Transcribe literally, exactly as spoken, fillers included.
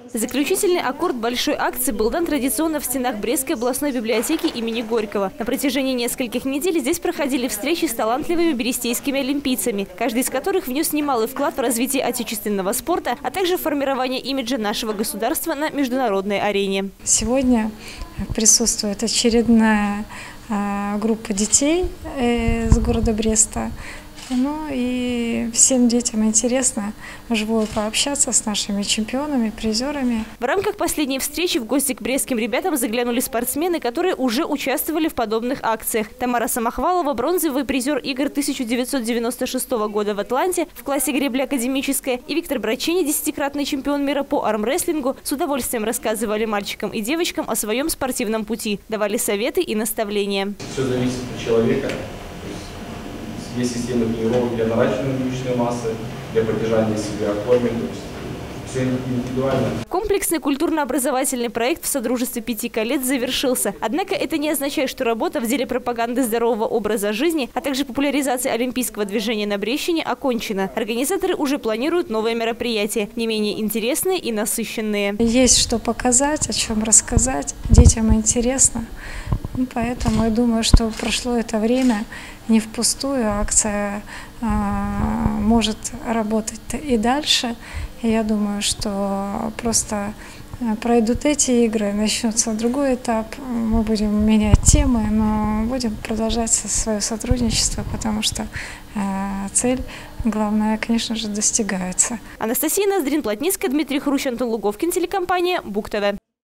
Заключительный аккорд большой акции был дан традиционно в стенах Брестской областной библиотеки имени Горького. На протяжении нескольких недель здесь проходили встречи с талантливыми берестейскими олимпийцами, каждый из которых внес немалый вклад в развитие отечественного спорта, а также в формирование имиджа нашего государства на международной арене. Сегодня присутствует очередная группа детей из города Бреста. Ну и всем детям интересно вживую пообщаться с нашими чемпионами, призерами. В рамках последней встречи в гости к брестским ребятам заглянули спортсмены, которые уже участвовали в подобных акциях. Тамара Самохвалова – бронзовый призер игр тысяча девятьсот девяносто шестого года в Атланте в классе гребля академическая, и Виктор Брачини, десятикратный чемпион мира по армрестлингу, с удовольствием рассказывали мальчикам и девочкам о своем спортивном пути, давали советы и наставления. Все зависит от человека. Есть системы тренировок для наращивания мышечной массы, для поддержания себя в форме. То есть все индивидуально. Комплексный культурно-образовательный проект в Содружестве пяти колец завершился. Однако это не означает, что работа в деле пропаганды здорового образа жизни, а также популяризации олимпийского движения на Брестщине окончена. Организаторы уже планируют новые мероприятия, не менее интересные и насыщенные. Есть что показать, о чем рассказать. Детям интересно. Ну, поэтому я думаю, что прошло это время не впустую. Акция э, может работать и дальше. И я думаю, что просто пройдут эти игры, начнется другой этап. Мы будем менять темы, но будем продолжать свое сотрудничество, потому что э, цель, главное, конечно же, достигается. Анастасия Ноздрин, Плотницкая, Дмитрий Хрущ, Антон Луговкин, телекомпания БУК ТВ.